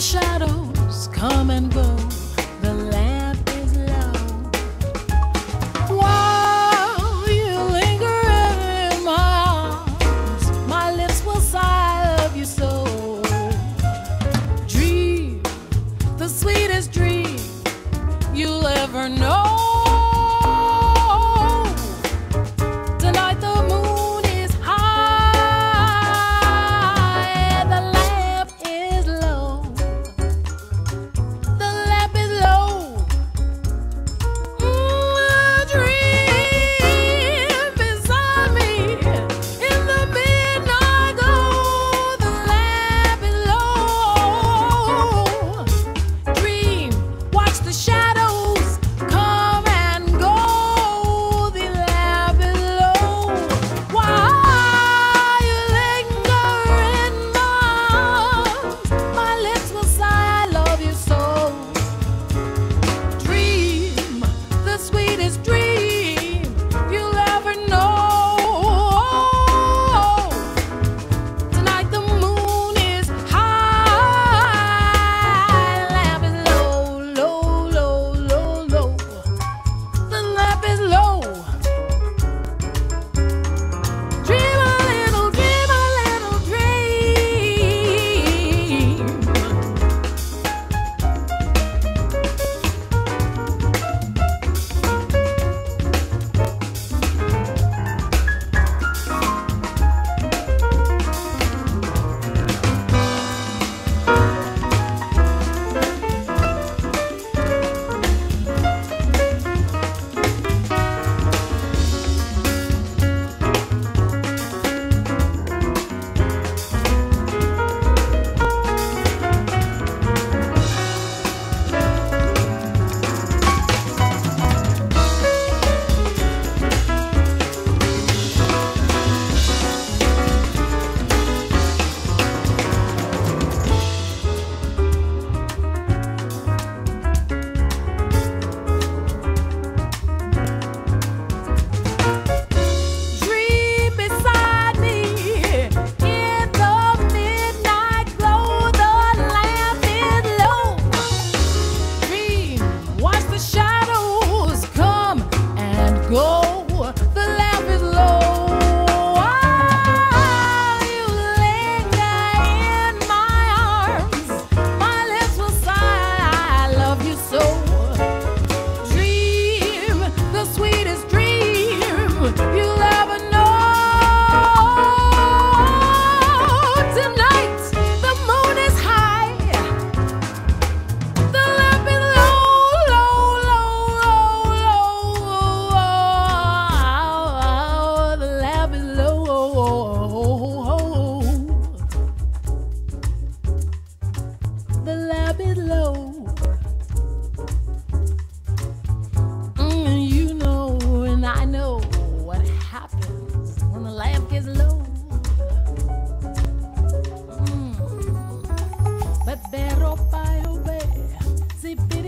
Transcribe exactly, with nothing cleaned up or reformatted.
shadows come and go, the lamp is low. While you linger in my arms, my lips will sigh, I love you so. Dream the sweetest dream you'll ever know. The lamp is low. Mm, you know and I know what happens when the lamp gets low. Mm. But pero paio be, si